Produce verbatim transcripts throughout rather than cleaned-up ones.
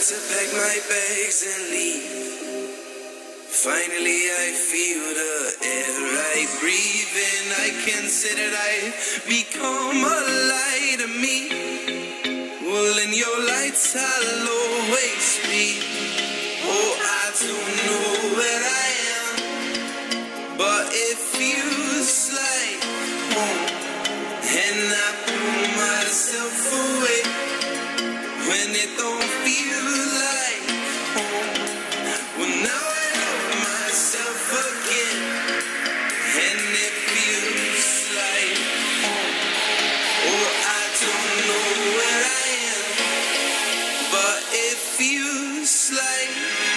to pack my bags and leave. Finally I feel the air I breathe in. I can say that I've become a light to me. Well, in your lights I'll always be. Oh, I don't know where I am, but it feels like home. And I pull myself away when it don't feel like home. Well, now I love myself again, and it feels like home. Oh, I don't know where I am, but it feels like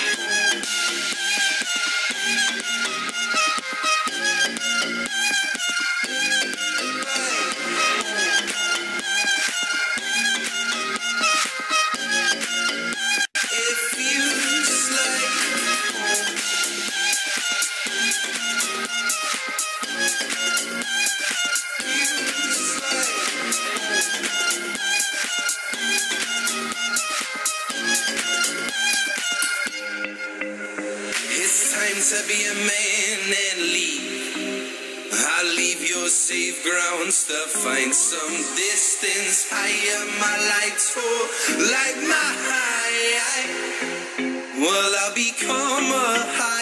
to be a man and leave. I'll leave your safe grounds to find some distance higher. My lights fall like my high. Well, I'll become a high.